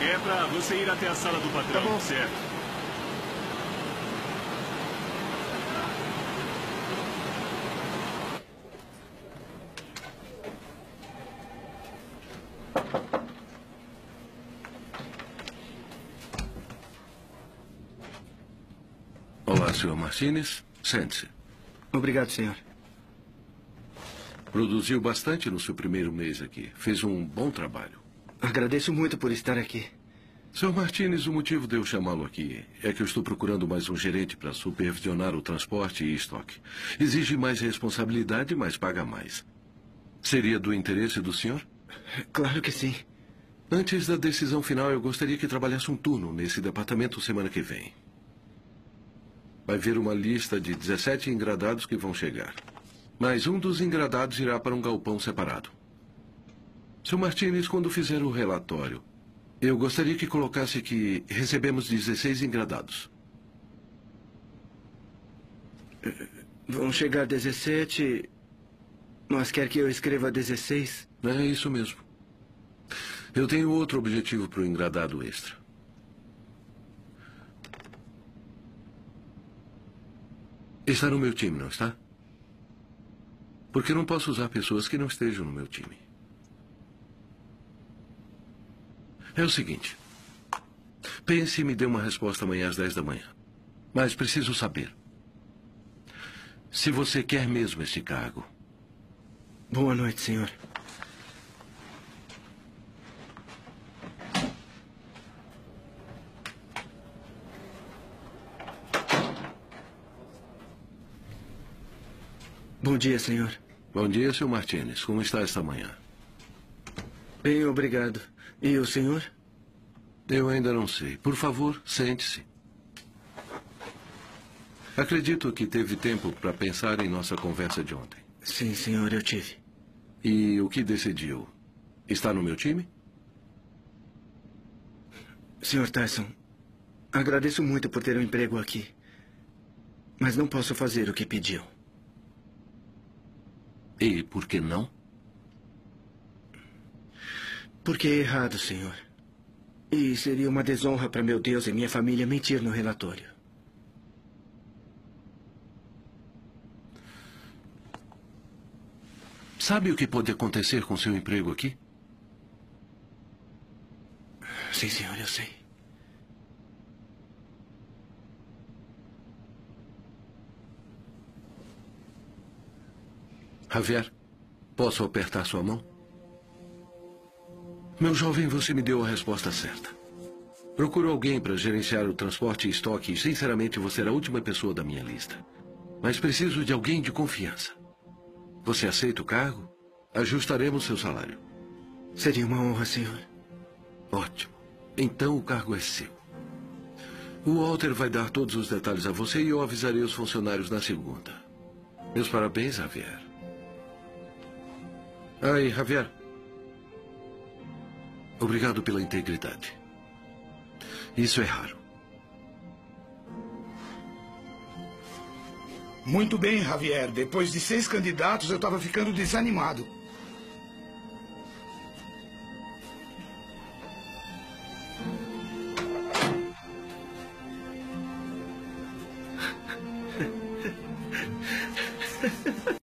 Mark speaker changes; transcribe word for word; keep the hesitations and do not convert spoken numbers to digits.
Speaker 1: É pra você ir até a sala do patrão,
Speaker 2: Tá bom.
Speaker 1: certo?
Speaker 3: Olá, senhor Martínez. Sente-se.
Speaker 2: Obrigado, senhor.
Speaker 3: Produziu bastante no seu primeiro mês aqui. Fez um bom trabalho.
Speaker 2: Agradeço muito por estar aqui.
Speaker 3: senhor Martínez, o motivo de eu chamá-lo aqui é que eu estou procurando mais um gerente para supervisionar o transporte e estoque. Exige mais responsabilidade, mas paga mais. Seria do interesse do senhor?
Speaker 2: Claro que sim.
Speaker 3: Antes da decisão final, eu gostaria que trabalhasse um turno nesse departamento semana que vem. Vai ver uma lista de dezessete engradados que vão chegar. Mas um dos engradados irá para um galpão separado. senhor Martínez, quando fizer o relatório, eu gostaria que colocasse que recebemos dezesseis engradados.
Speaker 2: Vão chegar dezessete, mas quer que eu escreva dezesseis?
Speaker 3: É isso mesmo. Eu tenho outro objetivo para o engradado extra. Está no meu time, não está? Porque não posso usar pessoas que não estejam no meu time. É o seguinte. Pense e me dê uma resposta amanhã às dez da manhã. Mas preciso saber se você quer mesmo esse cargo.
Speaker 2: Boa noite, senhor. Bom dia, senhor.
Speaker 3: Bom dia, senhor Martínez. Como está esta manhã?
Speaker 2: Bem, obrigado. E o senhor?
Speaker 3: Eu ainda não sei. Por favor, sente-se. Acredito que teve tempo para pensar em nossa conversa de ontem.
Speaker 2: Sim, senhor, eu tive.
Speaker 3: E o que decidiu? Está no meu time?
Speaker 2: senhor Tyson, agradeço muito por ter um emprego aqui. Mas não posso fazer o que pediu.
Speaker 3: E por que não?
Speaker 2: Porque é errado, senhor. E seria uma desonra para meu Deus e minha família mentir no relatório.
Speaker 3: Sabe o que pode acontecer com seu emprego aqui?
Speaker 2: Sim, senhor, eu sei.
Speaker 3: Javier, posso apertar sua mão? Meu jovem, você me deu a resposta certa. Procuro alguém para gerenciar o transporte e estoque e, sinceramente, você era a última pessoa da minha lista. Mas preciso de alguém de confiança. Você aceita o cargo? Ajustaremos seu salário.
Speaker 2: Seria uma honra, senhor.
Speaker 3: Ótimo. Então o cargo é seu. O Walter vai dar todos os detalhes a você e eu avisarei os funcionários na segunda. Meus parabéns, Javier. Aí, Javier. Obrigado pela integridade. Isso é raro.
Speaker 4: Muito bem, Javier. Depois de seis candidatos, eu estava ficando desanimado.